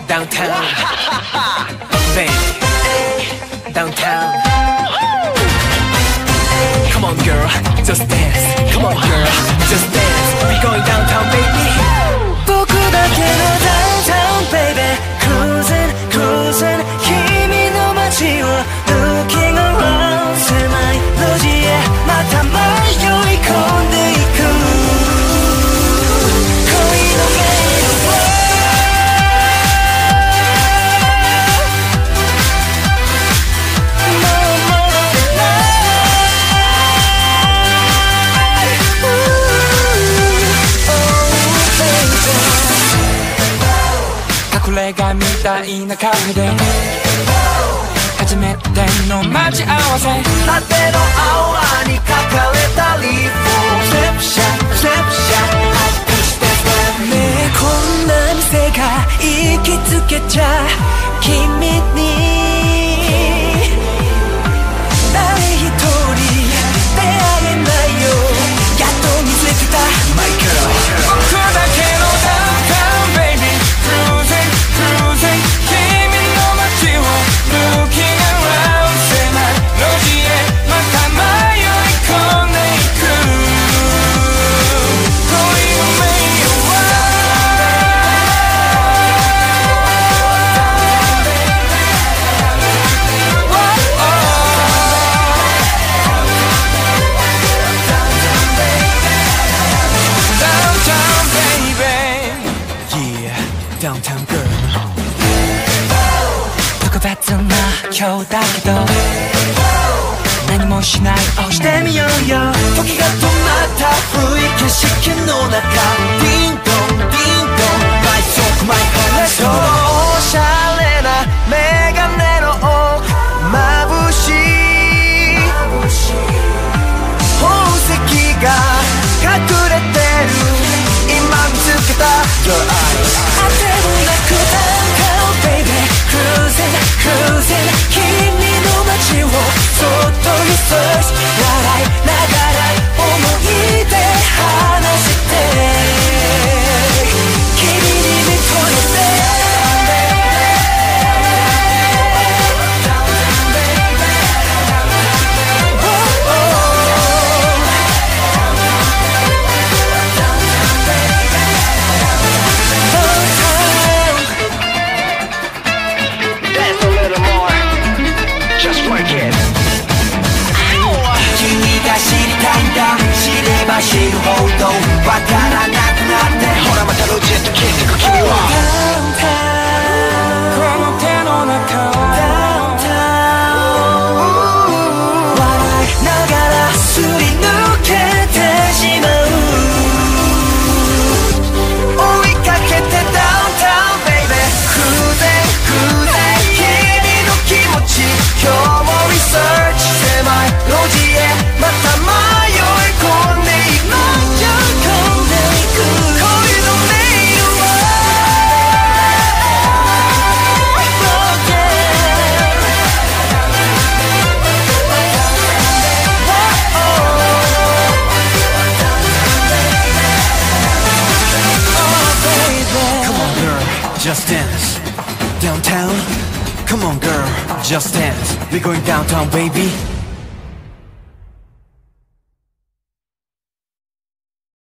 downtown baby downtown come on girl just dance come on girl just dance we going downtown baby 僕だけの downtown baby cruising cruising 君の街を looking around 狭い路地へまた迷い込んでいく恋のメイドを隠れ家みたいなカフェで初めての待ち合わせラテの青に書かれたリーフスレップシャッスレップシャッアップしてねえこんな店が行きつけちゃ君に誰一人出会えないよやっと見つけた My girl 僕だけの downtown baby cruising cruising 君の街を looking around 狭い路地へまた迷い込んでいく恋の名誉はDowntown baby Yeah Downtown girl 特別な今日だけど何もしないをしてみようよ時が止まった古い景色の中ディンドンディンドン My soul my heart そのおしゃれなメガネの眩しい宝石が隠れてる今見つけた Your eyes あてもなく Downtown baby Cruising cruising 君の街をそっと research 笑いながら思い出話して君に見とれて知れば知るほどわからなくなってほらまた路地へと消えてく君はこの手の中笑いながらすり抜けてしまう追いかけて Downtown baby Cruising cruising 君の気持ち今日も research 狭い路地へまた迷い込んでいく恋の名誉はCome on girl, just dance Downtown Come on girl, just dance We're going downtown baby